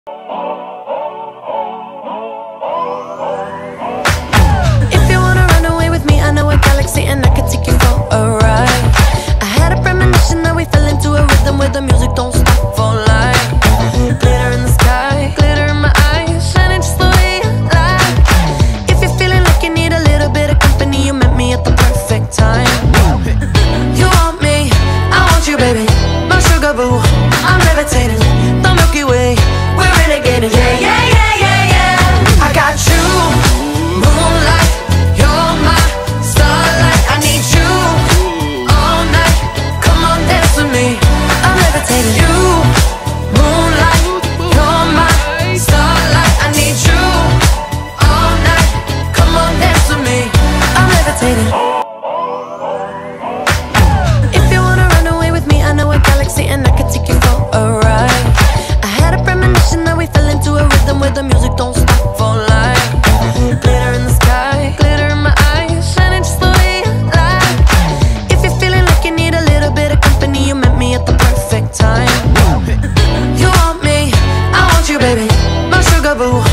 If you wanna run away with me, I know a galaxy and I could take you for a ride. I had a premonition that we fell into a rhythm where the music don't stop for life. Glitter in the sky, glitter in my eyes, shining just the way you like. If you're feeling like you need a little bit of company, you met me at the perfect time. You want me, I want you, baby, my sugar boo. I'm levitating, the Milky Way, we're renegading. Yeah, yeah, yeah, yeah, yeah. I got you, moonlight, you're my starlight. I need you all night, come on dance with me. I'm levitating. You, moonlight, you're my starlight. I need you all night, come on dance with me. I'm levitating. If you wanna run away with me, I know a galaxy and I could take you for a ride. I had a premonition that we fell into a rhythm where the music don't stop for life. Glitter in the sky, glitter in my eyes, shining just the way you like. If you're feeling like you need a little bit of company, you met me at the perfect time. You want me, I want you, baby, my sugar boo.